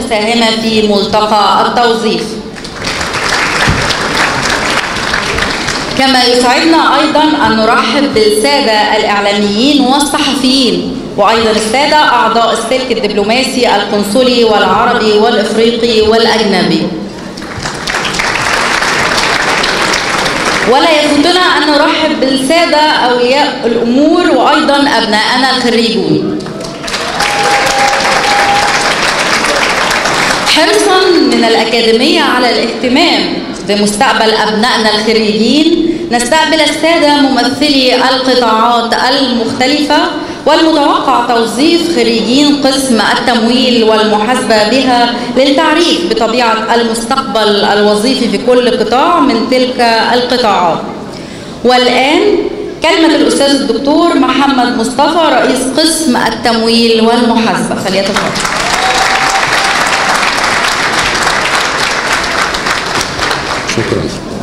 المساهمة في ملتقى التوظيف. كما يسعدنا أيضا أن نرحب بالسادة الإعلاميين والصحفيين، وأيضا السادة أعضاء السلك الدبلوماسي القنصلي والعربي والإفريقي والأجنبي. ولا يفوتنا أن نرحب بالسادة أولياء الأمور وأيضا أبناءنا الخريجون. حرصا من الأكاديمية على الاهتمام بمستقبل أبنائنا الخريجين، نستقبل السادة ممثلي القطاعات المختلفة والمتوقع توظيف خريجين قسم التمويل والمحاسبة بها للتعريف بطبيعة المستقبل الوظيفي في كل قطاع من تلك القطاعات. والآن كلمة الأستاذ الدكتور محمد مصطفى رئيس قسم التمويل والمحاسبة، فليتفضل. شكرا.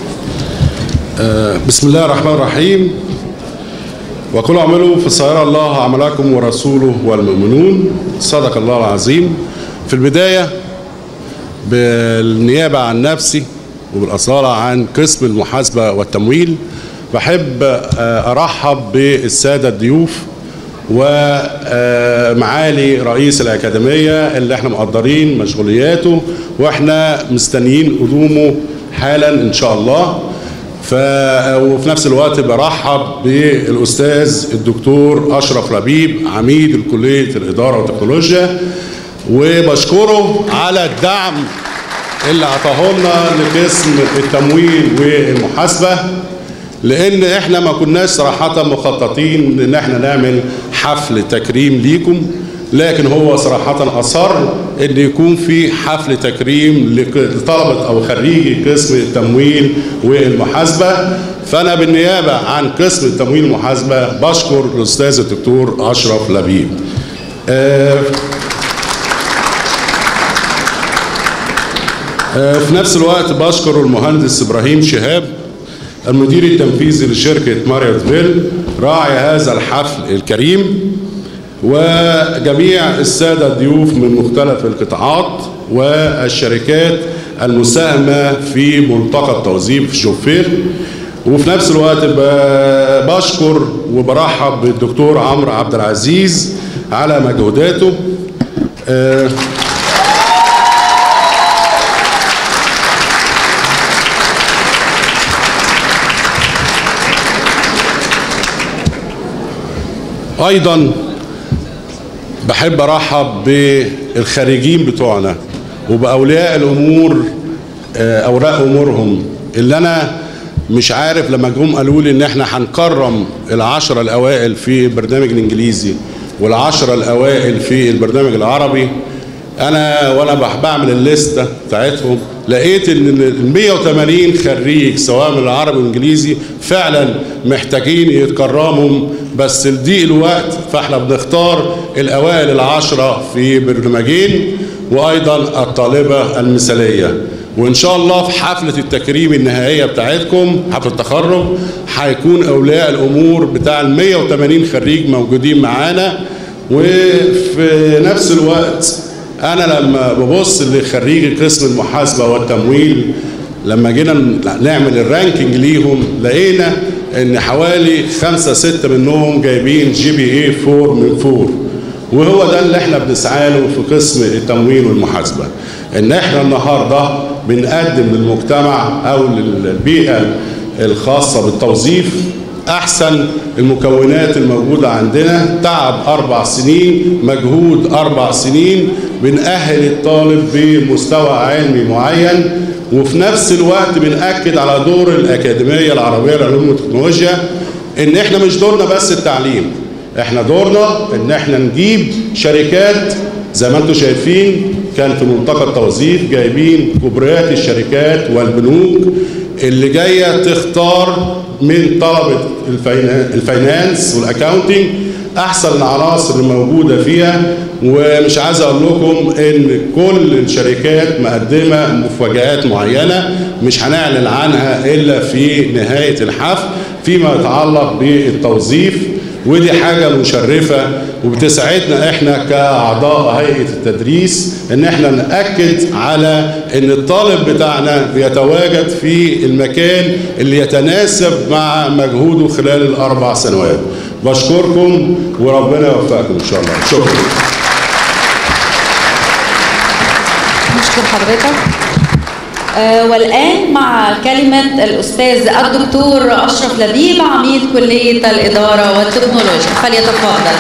بسم الله الرحمن الرحيم. وقل اعملوا فسيرى الله عملكم ورسوله والمؤمنون. صدق الله العظيم. في البداية بالنيابة عن نفسي وبالأصالة عن قسم المحاسبة والتمويل بحب أرحب بالسادة الضيوف ومعالي رئيس الأكاديمية اللي احنا مقدرين مشغولياته واحنا مستنيين قدومه حالا إن شاء الله. وفي نفس الوقت برحب بالأستاذ الدكتور أشرف لبيب عميد الكلية الإدارة والتكنولوجيا، وبشكره على الدعم اللي عطاه لنا لقسم التمويل والمحاسبة، لأن احنا ما كناش صراحة مخططين إن احنا نعمل حفل تكريم ليكم، لكن هو صراحة أصر إن يكون في حفل تكريم لطلبة أو خريجي قسم التمويل والمحاسبة. فأنا بالنيابة عن قسم التمويل والمحاسبة بشكر الأستاذ الدكتور أشرف لبيب. في نفس الوقت بشكر المهندس إبراهيم شهاب المدير التنفيذي لشركة ماريوت فيل راعي هذا الحفل الكريم، وجميع السادة الضيوف من مختلف القطاعات والشركات المساهمة في ملتقى التوظيف جوفير. وفي نفس الوقت بشكر وبرحب بالدكتور عمرو عبد العزيز على مجهوداته. أيضا بحب أرحب بالخريجين بتوعنا وبأولياء الأمور أوراق أمورهم، اللي أنا مش عارف لما جم قالوا لي إن إحنا هنكرم العشرة الأوائل في البرنامج الإنجليزي والعشرة الأوائل في البرنامج العربي، وأنا بعمل الليستة بتاعتهم لقيت إن ال 180 خريج سواء من العربي والإنجليزي فعلا محتاجين يتكرموا، بس لضيق الوقت فاحنا بنختار الأوائل العشرة في برنامجين وأيضا الطالبة المثالية. وإن شاء الله في حفلة التكريم النهائية بتاعتكم حفلة التخرج هيكون أولياء الأمور بتاع ال 180 خريج موجودين معانا. وفي نفس الوقت أنا لما ببص لخريجي قسم المحاسبة والتمويل لما جينا نعمل الرانكينج ليهم لقينا إن حوالي 5-6 منهم جايبين GPA 4 من 4، وهو ده اللي احنا بنسعى له في قسم التمويل والمحاسبة، إن احنا النهارده بنقدم للمجتمع أو للبيئة الخاصة بالتوظيف أحسن المكونات الموجودة عندنا. تعب 4 سنين، مجهود 4 سنين، بنأهل الطالب بمستوى علمي معين، وفي نفس الوقت بنأكد على دور الأكاديمية العربية للعلوم والتكنولوجيا، إن إحنا مش دورنا بس التعليم، إحنا دورنا إن إحنا نجيب شركات زي ما أنتم شايفين. كان في ملتقى التوظيف جايبين كبريات الشركات والبنوك اللي جاية تختار من طلبة الفاينانس والأكاونتنج أحسن العناصر الموجودة فيها. ومش عايز أقول لكم إن كل الشركات مقدمة مفاجآت معينة مش هنعلن عنها إلا في نهاية الحفل فيما يتعلق بالتوظيف، ودي حاجة مشرفة وبتساعدنا احنا كأعضاء هيئة التدريس ان احنا نأكد على ان الطالب بتاعنا بيتواجد في المكان اللي يتناسب مع مجهوده خلال ال4 سنوات. بشكركم وربنا يوفقكم ان شاء الله. شكرا. نشكر حضرتك. والآن مع كلمة الأستاذ الدكتور أشرف لبيب عميد كلية الإدارة والتكنولوجيا، فليتفضل.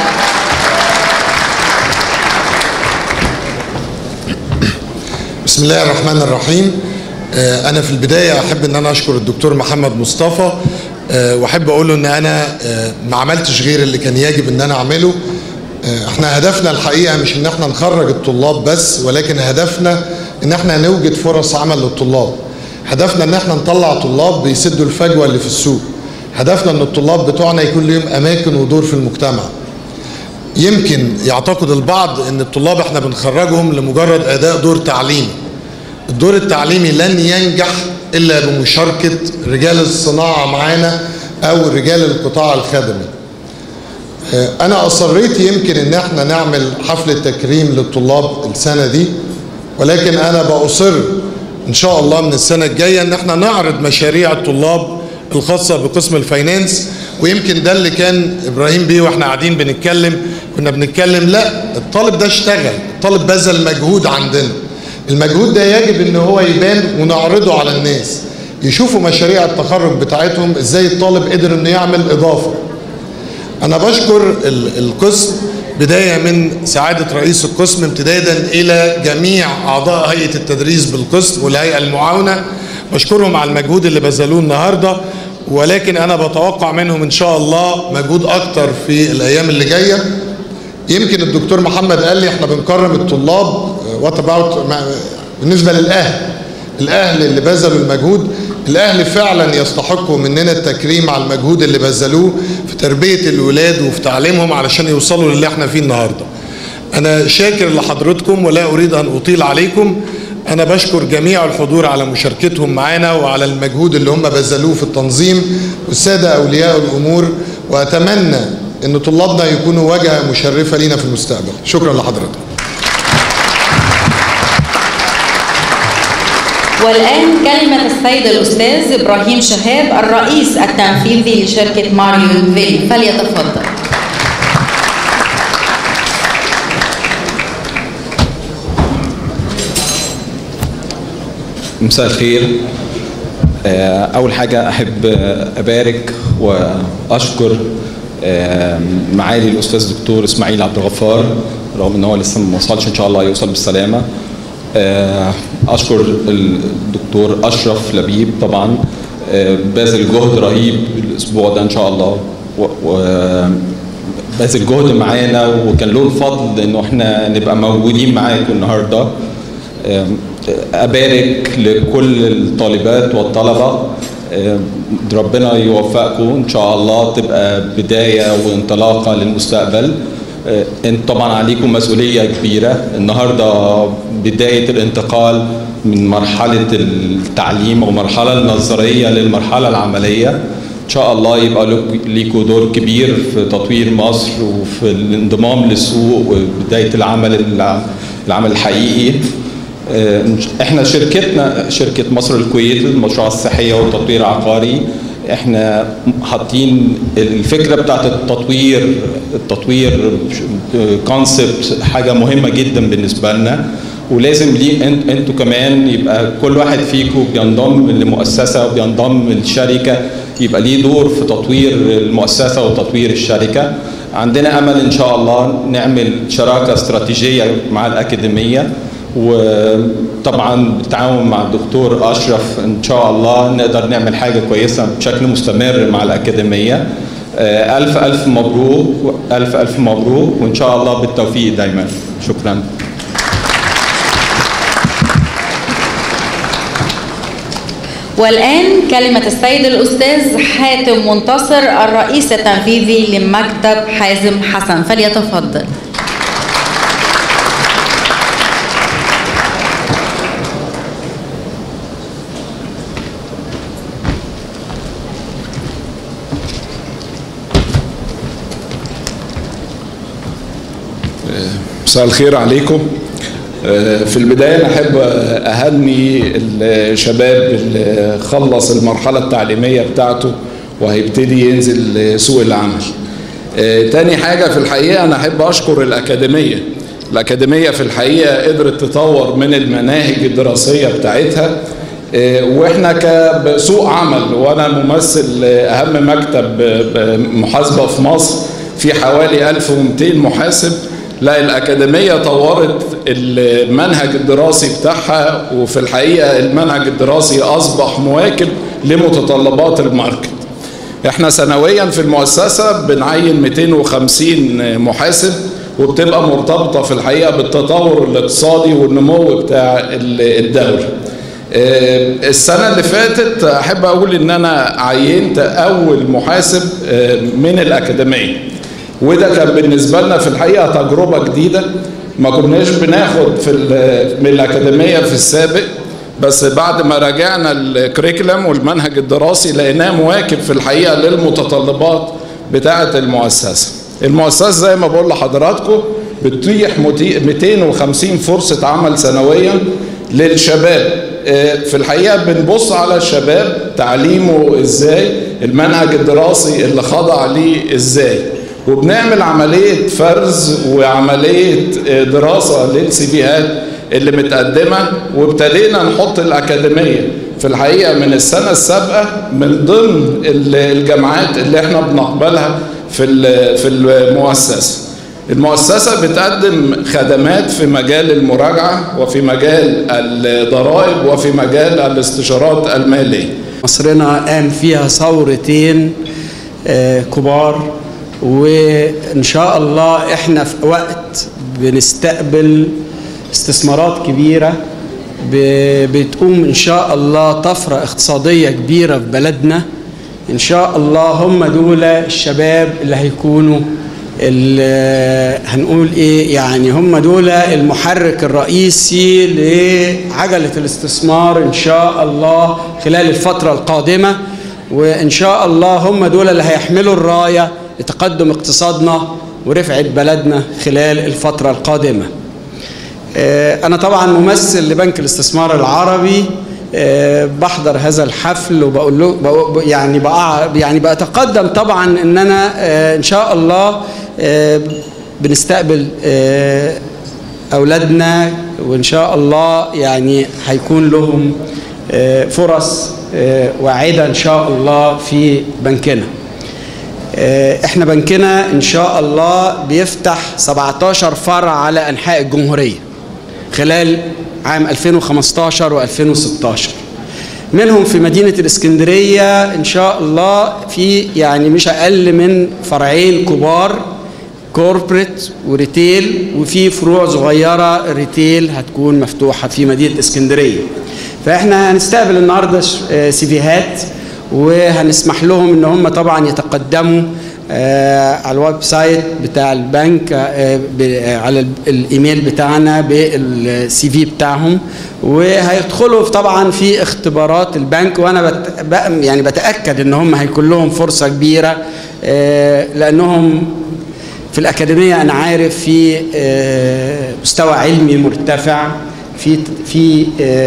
بسم الله الرحمن الرحيم. أنا في البداية أحب أن أنا أشكر الدكتور محمد مصطفى، وأحب أقول له أن أنا ما عملتش غير اللي كان يجب أن أنا أعمله. احنا هدفنا الحقيقة مش ان احنا نخرج الطلاب بس، ولكن هدفنا ان احنا نوجد فرص عمل للطلاب. هدفنا ان احنا نطلع طلاب بيسدوا الفجوة اللي في السوق. هدفنا ان الطلاب بتوعنا يكون لهم اماكن ودور في المجتمع. يمكن يعتقد البعض ان الطلاب احنا بنخرجهم لمجرد اداء دور تعليمي. الدور التعليمي لن ينجح الا بمشاركة رجال الصناعة معانا او رجال القطاع الخدمي. أنا أصريت يمكن إن احنا نعمل حفلة تكريم للطلاب السنة دي، ولكن أنا بأصر إن شاء الله من السنة الجاية إن احنا نعرض مشاريع الطلاب الخاصة بقسم الفاينانس. ويمكن ده اللي كان إبراهيم بيه وإحنا قاعدين كنا بنتكلم، لا الطالب ده اشتغل، الطالب بذل مجهود عندنا. المجهود ده يجب إن هو يبان ونعرضه على الناس، يشوفوا مشاريع التخرج بتاعتهم إزاي الطالب قدر إنه يعمل إضافة. أنا بشكر القسم بداية من سعادة رئيس القسم امتدادا إلى جميع أعضاء هيئة التدريس بالقسم والهيئة المعاونة. بشكرهم على المجهود اللي بذلوه النهاردة، ولكن أنا بتوقع منهم إن شاء الله مجهود أكتر في الأيام اللي جاية. يمكن الدكتور محمد قال لي إحنا بنكرم الطلاب، بالنسبة الأهل اللي بذلوا المجهود. الأهل فعلا يستحقوا مننا التكريم على المجهود اللي بذلوه في تربية الولاد وفي تعليمهم علشان يوصلوا للي احنا فيه النهاردة. أنا شاكر لحضرتكم ولا أريد أن أطيل عليكم. أنا بشكر جميع الحضور على مشاركتهم معنا وعلى المجهود اللي هم بذلوه في التنظيم، والسادة أولياء الأمور، وأتمنى أن طلابنا يكونوا واجهة مشرفة لنا في المستقبل. شكرا لحضرتك. والآن كلمة السيد الأستاذ إبراهيم شهاب الرئيس التنفيذي لشركة ماريوت فيلي، فليتفضل. مساء الخير. أول حاجة أحب أبارك وأشكر معالي الأستاذ الدكتور إسماعيل عبد الغفار، رغم إن هو لسه ما وصلش، إن شاء الله يوصل بالسلامة. أشكر الدكتور أشرف لبيب، طبعا باذل جهد رهيب الأسبوع ده إن شاء الله، وباذل جهد معانا، وكان له الفضل إنه إحنا نبقى موجودين معاكم النهارده. أبارك لكل الطالبات والطلبة، ربنا يوفقكم إن شاء الله، تبقى بداية وانطلاقة للمستقبل. انت طبعا عليكم مسؤولية كبيرة النهاردة، بداية الانتقال من مرحلة التعليم ومرحلة النظرية للمرحلة العملية. ان شاء الله يبقى ليكوا دور كبير في تطوير مصر وفي الانضمام للسوق وبداية العمل الحقيقي. احنا شركة مصر الكويت للمشروع الصحية والتطوير العقاري، احنا حاطين الفكرة بتاعت التطوير كونسبت حاجة مهمة جدا بالنسبة لنا، ولازم انتوا كمان يبقى كل واحد فيكم بينضم لمؤسسة وبينضم للشركة، يبقى ليه دور في تطوير المؤسسة وتطوير الشركة. عندنا امل ان شاء الله نعمل شراكة استراتيجية مع الأكاديمية، وطبعا بالتعاون مع الدكتور أشرف إن شاء الله نقدر نعمل حاجة كويسة بشكل مستمر مع الأكاديمية. ألف ألف مبروك، ألف ألف مبروك، وإن شاء الله بالتوفيق دايما. شكرا. والآن كلمة السيد الأستاذ حاتم منتصر الرئيس التنفيذي لمكتب حازم حسن، فليتفضل. مساء الخير عليكم. في البداية أنا أحب أهني الشباب اللي خلص المرحلة التعليمية بتاعته وهيبتدي ينزل سوق العمل. تاني حاجة في الحقيقة أنا أحب أشكر الأكاديمية. الأكاديمية في الحقيقة قدرت تطور من المناهج الدراسية بتاعتها، وإحنا كسوق عمل، وأنا ممثل أهم مكتب محاسبة في مصر في حوالي 1200 محاسب. لا، الأكاديمية طورت المنهج الدراسي بتاعها، وفي الحقيقة المنهج الدراسي أصبح مواكب لمتطلبات الماركت. احنا سنويا في المؤسسة بنعين 250 محاسب، وبتبقى مرتبطة في الحقيقة بالتطور الاقتصادي والنمو بتاع الدولة. السنة اللي فاتت أحب أقول إن أنا عينت أول محاسب من الأكاديمية، وده كان بالنسبة لنا في الحقيقة تجربة جديدة. ما كناش بناخد من الأكاديمية في السابق، بس بعد ما راجعنا الكريكولم والمنهج الدراسي لقيناه مواكب في الحقيقة للمتطلبات بتاعة المؤسسة. المؤسسة زي ما بقول لحضراتكم بتتيح 250 فرصة عمل سنويا للشباب. في الحقيقة بنبص على الشباب تعليمه ازاي، المنهج الدراسي اللي خضع ليه ازاي، وبنعمل عملية فرز وعملية دراسة للسيفيهات اللي متقدمة، وابتدينا نحط الأكاديمية في الحقيقة من السنة السابقة من ضمن الجامعات اللي احنا بنقبلها في المؤسسة. المؤسسة بتقدم خدمات في مجال المراجعة وفي مجال الضرائب وفي مجال الاستشارات المالية. مصرنا قام فيها ثورتين كبار، وإن شاء الله إحنا في وقت بنستقبل استثمارات كبيرة بتقوم إن شاء الله طفرة اقتصادية كبيرة في بلدنا. إن شاء الله هم دول الشباب اللي هيكونوا هنقول إيه يعني، هم دول المحرك الرئيسي لعجلة الاستثمار إن شاء الله خلال الفترة القادمة، وإن شاء الله هم دول اللي هيحملوا الراية لتقدم اقتصادنا ورفعة بلدنا خلال الفترة القادمة. أنا طبعا ممثل لبنك الاستثمار العربي، بحضر هذا الحفل وبقول له يعني بتقدم طبعا ان انا ان شاء الله بنستقبل اولادنا، وان شاء الله يعني هيكون لهم فرص واعدة ان شاء الله في بنكنا. احنا بنكنا ان شاء الله بيفتح 17 فرع على انحاء الجمهورية خلال عام 2015 و2016، منهم في مدينة الإسكندرية إن شاء الله في يعني مش أقل من فرعين كبار كوربريت وريتيل، وفي فروع صغيرة ريتيل هتكون مفتوحة في مدينة الإسكندرية. فإحنا هنستقبل النهاردة سيفيهات، وهنسمح لهم إن هم طبعا يتقدموا على الويب سايت بتاع البنك على الايميل بتاعنا بالسي في بتاعهم، وهيدخلوا طبعا في اختبارات البنك. وانا يعني بتاكد ان هم هيكون لهم فرصه كبيره، لانهم في الاكاديميه انا عارف في مستوى علمي مرتفع، في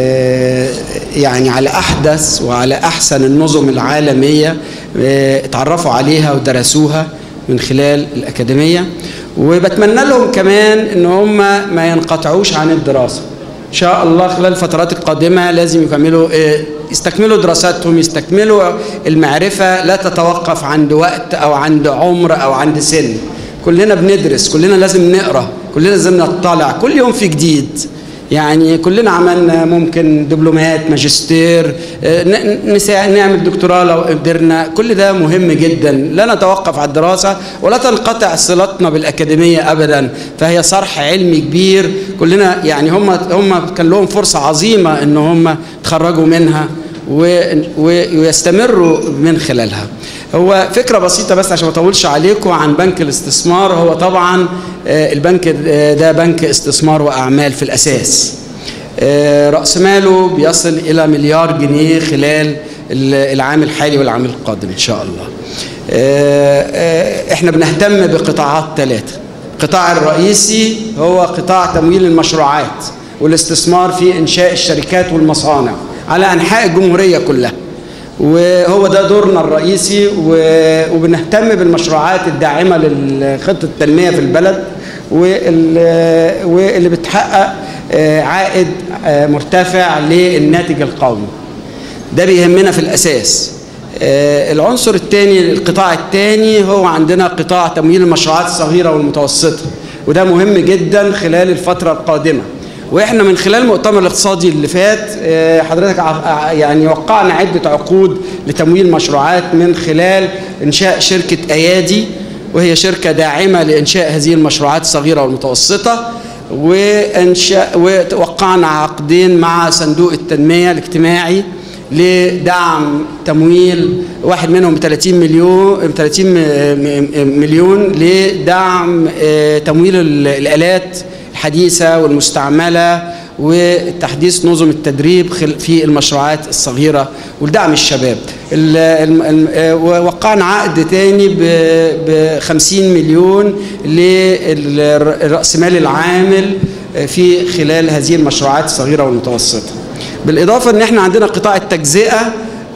يعني على احدث وعلى احسن النظم العالميه اتعرفوا عليها ودرسوها من خلال الأكاديمية. وبتمنى لهم كمان ان هم ما ينقطعوش عن الدراسة ان شاء الله خلال الفترات القادمة. لازم يستكملوا دراساتهم، يستكملوا المعرفة، لا تتوقف عند وقت او عند عمر او عند سن. كلنا بندرس، كلنا لازم نقرأ، كلنا لازم نطلع، كل يوم في جديد. يعني كلنا عملنا ممكن دبلومات، ماجستير، نعمل دكتوراه لو قدرنا. كل ده مهم جدا، لا نتوقف على الدراسة ولا تنقطع صلتنا بالأكاديمية أبدا. فهي صرح علمي كبير، كلنا يعني هم كان لهم فرصة عظيمة ان هم تخرجوا منها ويستمروا من خلالها. هو فكرة بسيطة بس عشان ما اطولش عليكم عن بنك الاستثمار. هو طبعا البنك ده بنك استثمار وأعمال في الأساس. رأس ماله بيصل إلى 1 مليار جنيه خلال العام الحالي والعام القادم إن شاء الله. احنا بنهتم بقطاعات 3. القطاع الرئيسي هو قطاع تمويل المشروعات والاستثمار في إنشاء الشركات والمصانع على أنحاء الجمهورية كلها، وهو ده دورنا الرئيسي. وبنهتم بالمشروعات الداعمة لخطة التنمية في البلد واللي بتحقق عائد مرتفع للناتج القومي. ده بيهمنا في الأساس. العنصر الثاني، القطاع الثاني، هو عندنا قطاع تمويل المشروعات الصغيرة والمتوسطة، وده مهم جدا خلال الفترة القادمة. واحنا من خلال المؤتمر الاقتصادي اللي فات حضرتك يعني وقعنا عدة عقود لتمويل مشروعات من خلال إنشاء شركة أيادي، وهي شركة داعمة لإنشاء هذه المشروعات الصغيرة والمتوسطة، ووقعنا عقدين مع صندوق التنمية الاجتماعي لدعم تمويل، واحد منهم 30 مليون لدعم تمويل الآلات الحديثة والمستعملة وتحديث نظم التدريب في المشروعات الصغيرة ودعم الشباب. ووقعنا عقد تاني ب50 مليون للرأسمال العامل في خلال هذه المشروعات الصغيرة والمتوسطة. بالإضافة أن احنا عندنا قطاع التجزئة،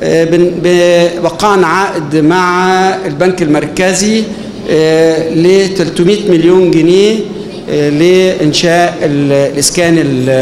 وقعنا عقد مع البنك المركزي ل 300 مليون جنيه لإنشاء الإسكان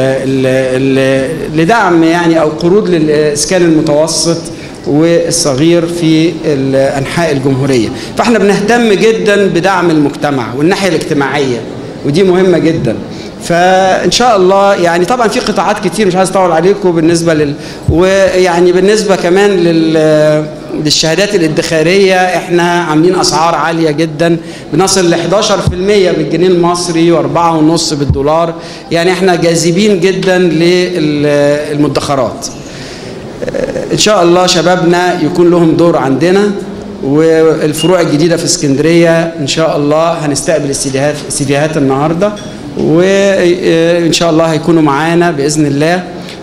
لدعم يعني أو قروض للإسكان المتوسط والصغير في أنحاء الجمهورية. فاحنا بنهتم جدا بدعم المجتمع والناحية الاجتماعية، ودي مهمة جدا. فإن شاء الله يعني طبعا في قطاعات كتير مش عايز أطول عليكم بالنسبة ويعني بالنسبة كمان للشهادات الادخارية احنا عاملين أسعار عالية جدا، بنصل ل 11% بالجنيه المصري و4.5 بالدولار. يعني احنا جاذبين جدا للمدخرات. إن شاء الله شبابنا يكون لهم دور عندنا، والفروع الجديدة في اسكندرية إن شاء الله هنستقبل استديوهات النهاردة، وإن شاء الله هيكونوا معانا بإذن الله،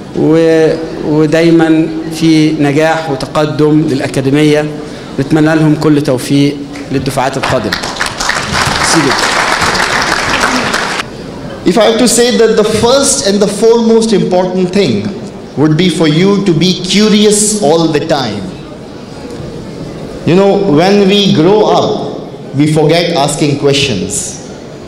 ودايما في نجاح وتقدم للأكاديمية. نتمنى لهم كل توفيق للدفعات القادمة. If I have to say that the first and the foremost important thing would be for you to be curious all the time. You know, when we grow up, we forget asking questions.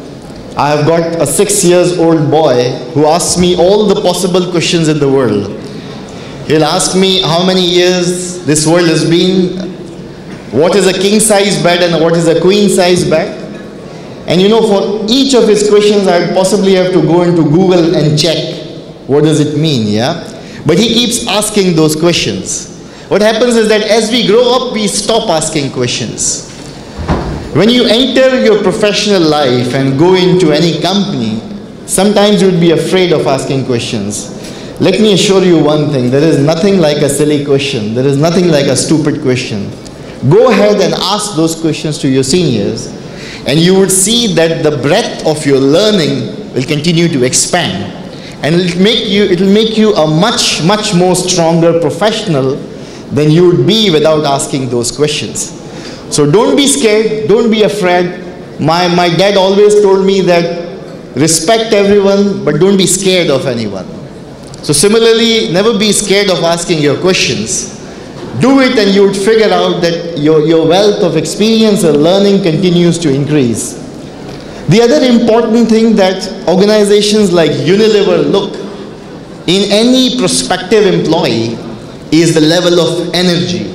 I have got a 6-year-old boy who asks me all the possible questions in the world. He'll ask me how many years this world has been, what is a king-size bed and what is a queen-size bed. And you know, for each of his questions, I would possibly have to go into Google and check what does it mean, yeah? But he keeps asking those questions. What happens is that as we grow up, we stop asking questions. When you enter your professional life and go into any company, sometimes you would be afraid of asking questions. Let me assure you one thing, there is nothing like a silly question. There is nothing like a stupid question. Go ahead and ask those questions to your seniors, and you would see that the breadth of your learning will continue to expand. And it will make you a much more stronger professional than you would be without asking those questions. So don't be scared, don't be afraid. My dad always told me that respect everyone, but don't be scared of anyone. So similarly, never be scared of asking your questions. Do it and you would figure out that your wealth of experience and learning continues to increase. The other important thing that organizations like Unilever look in any prospective employee is the level of energy.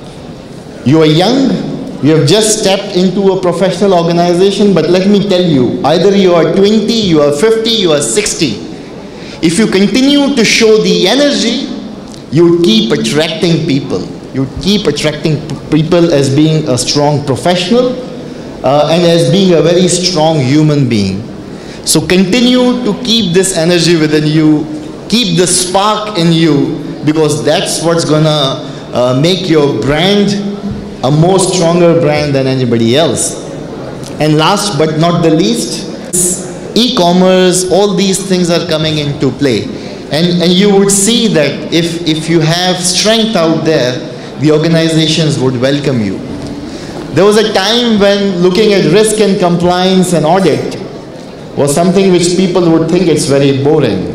You are young, you have just stepped into a professional organization, but let me tell you, either you are 20, you are 50, you are 60. If you continue to show the energy, you keep attracting people. You keep attracting people as being a strong professional and as being a very strong human being. So continue to keep this energy within you, keep the spark in you, because that's what's gonna make your brand a more stronger brand than anybody else. And last but not the least, e-commerce, all these things are coming into play. And you would see that if you have strength out there, the organizations would welcome you. There was a time when looking at risk and compliance and audit, was something which people would think it's very boring.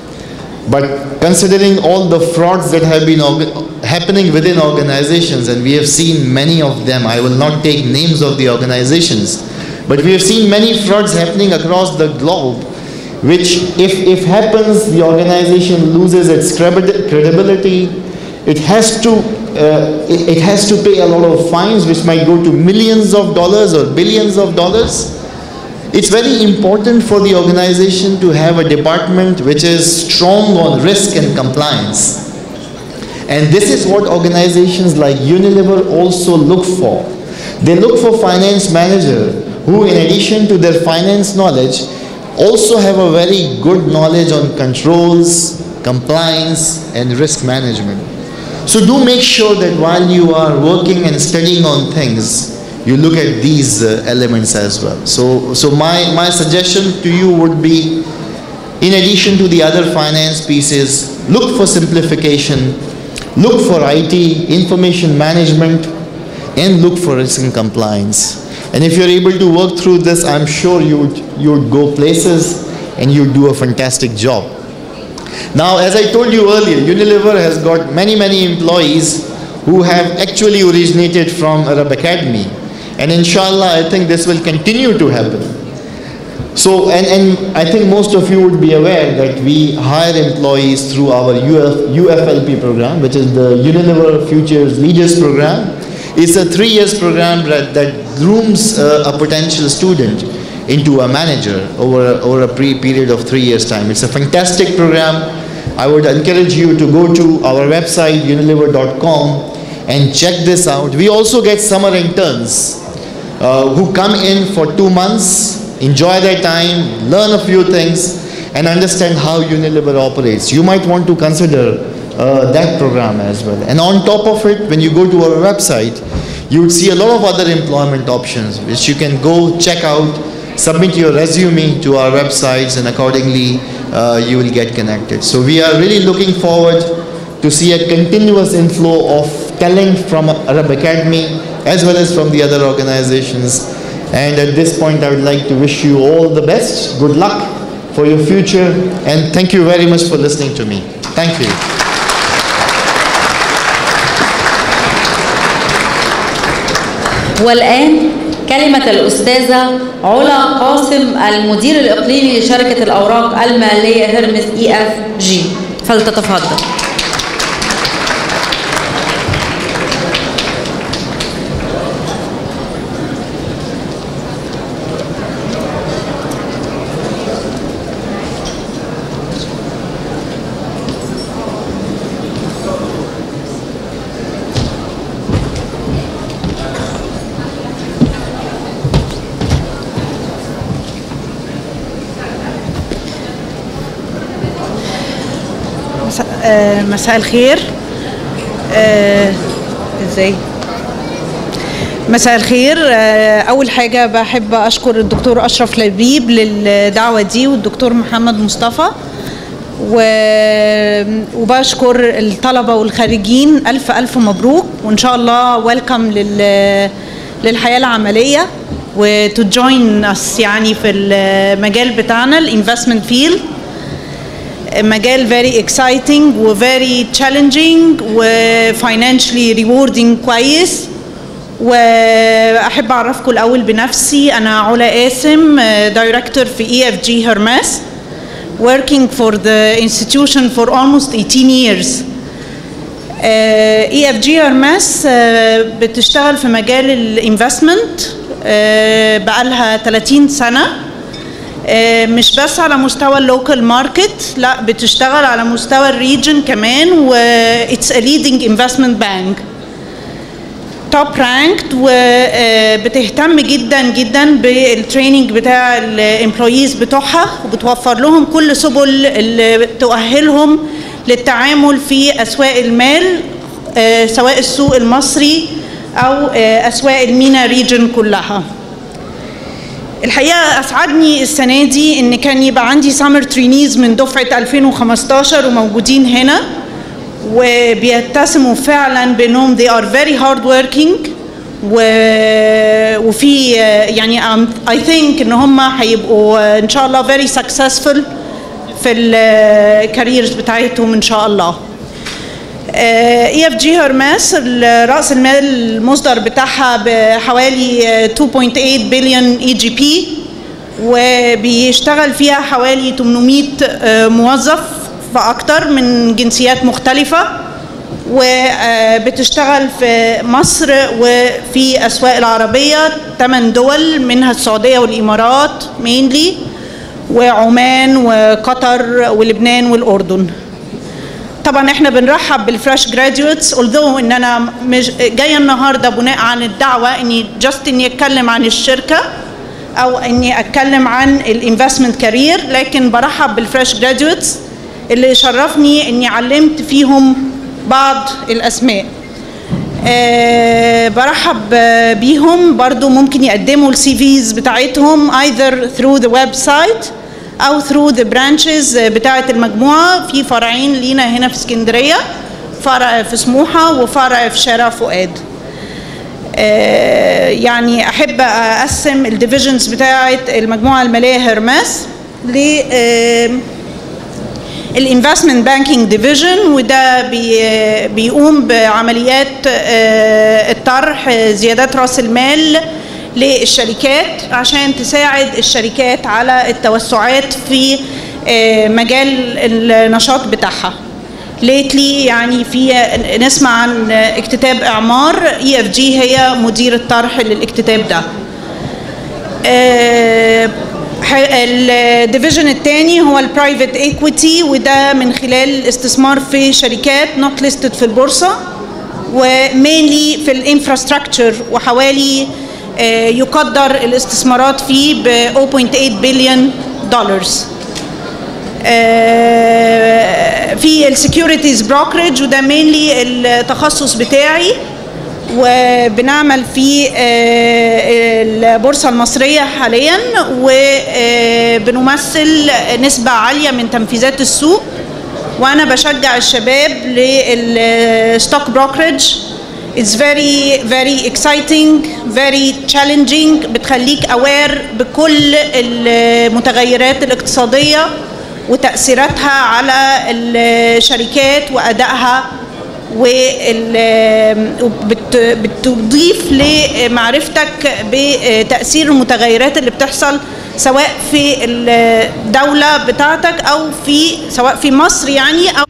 But considering all the frauds that have been happening within organizations, and we have seen many of them, I will not take names of the organizations, but we have seen many frauds happening across the globe, which if happens, the organization loses its credibility. It has to pay a lot of fines, which might go to millions of dollars or billions of dollars. It's very important for the organization to have a department which is strong on risk and compliance. And this is what organizations like Unilever also look for. They look for finance manager who, in addition to their finance knowledge, also have a very good knowledge on controls, compliance, and risk management. So do make sure that while you are working and studying on things, you look at these elements as well. So my suggestion to you would be, in addition to the other finance pieces, look for simplification, look for IT, information management, and look for risk and compliance. And if you're able to work through this, I'm sure you would go places and you'd do a fantastic job. Now, as I told you earlier, Unilever has got many employees who have actually originated from Arab Academy. And inshallah, I think this will continue to happen. So, and I think most of you would be aware that we hire employees through our UFLP program, which is the Unilever Futures Leaders Program. It's a 3-year program that grooms a potential student into a manager over a period of 3 years' time. It's a fantastic program. I would encourage you to go to our website, unilever.com, and check this out. We also get summer interns who come in for 2 months, enjoy their time, learn a few things, and understand how Unilever operates. You might want to consider that program as well. And on top of it, when you go to our website, you would see a lot of other employment options, which you can go check out, submit your resume to our websites, and accordingly, you will get connected. So we are really looking forward to see a continuous inflow of talent from Arab Academy, as well as from the other organizations. And at this point, I would like to wish you all the best. Good luck for your future. And thank you very much for listening to me. Thank you. والآن كلمة الأستاذة علا قاسم المدير الإقليمي لشركة الأوراق المالية هرمس EFG. فلتتفضل. مساء الخير. ازاي؟ مساء الخير. اول حاجه بحب اشكر الدكتور اشرف لبيب للدعوه دي والدكتور محمد مصطفى، وبشكر الطلبه والخارجين. الف مبروك، وان شاء الله ويلكم للحياه العمليه وتو جوين اس يعني في المجال بتاعنا الانفستمنت فيلد. مجال very exciting و very challenging و financially rewarding كويس. وأحب أعرفكم الأول بنفسي. أنا علا قاسم، director في EFG Hermes, working for the institution for almost 18 years. EFG Hermes بتشتغل في مجال الانفستمنت بقالها 30 سنة، مش بس على مستوى اللوكال ماركت، لا بتشتغل على مستوى الريجن كمان، و it's a leading investment bank top ranked، وبتهتم جدا بالتريننج بتاع الامبلويز بتوعها، وبتوفر لهم كل سبل اللي تؤهلهم للتعامل في اسواق المال، سواء السوق المصري او اسواق المينا ريجن كلها. الحقيقه اسعدني السنه دي ان كان يبقى عندي سامر ترينيز من دفعه 2015 وموجودين هنا، وبيتسموا فعلا بانهم they are very hard working وفي يعني I think ان هم هيبقوا ان شاء الله very successful في الكاريرز بتاعتهم ان شاء الله. EFG هرمس رأس المال المصدر بتاعها بحوالي 2.8 بليون EGP، وبيشتغل فيها حوالي 800 موظف في أكتر من جنسيات مختلفة، وبتشتغل في مصر وفي أسواق العربية 8 دول منها السعودية والإمارات mainly، وعمان وقطر ولبنان والأردن. طبعا احنا بنرحب بالفريش جراديويتس although ان انا مش جايه النهارده بناء عن الدعوه اني اني اتكلم عن الشركه او اني اتكلم عن الانفستمنت كارير، لكن برحب بالفريش جراديويتس اللي شرفني اني علمت فيهم بعض الاسماء. برحب بيهم برضو، ممكن يقدموا السي فيز بتاعتهم either through the website أو through the branches بتاعة المجموعة. في فرعين لينا هنا في اسكندرية، فرع في سموحة وفرع في شارع فؤاد. يعني أحب أقسم الديفيجنز بتاعة المجموعة المالية هرمس ل الانفستمنت بانكينج ديفيجن، وده بيقوم بعمليات الطرح زيادات راس المال للشركات عشان تساعد الشركات على التوسعات في مجال النشاط بتاعها. ليتلي يعني في نسمع عن اكتتاب اعمار، EFG هي مدير الطرح للاكتتاب ده. الديفيجن الثاني هو البرايفت ايكويتي، وده من خلال الاستثمار في شركات نوت ليستد في البورصه ومينلي في الانفراستراكشر، وحوالي يقدر الاستثمارات فيه ب 0.8 بليون دولار. في السكيورتيز بروكرج، وده مينلي التخصص بتاعي، وبنعمل في البورصة المصرية حاليا، وبنمثل نسبة عالية من تنفيذات السوق. وأنا بشجع الشباب للستوك بروكرج. It's very exciting, very challenging. بتخليك aware بكل المتغيرات الاقتصادية وتأثيراتها على الشركات وأدائها، وبتضيف لمعرفتك بتأثير المتغيرات اللي بتحصل سواء في الدولة بتاعتك أو سواء في مصر يعني أو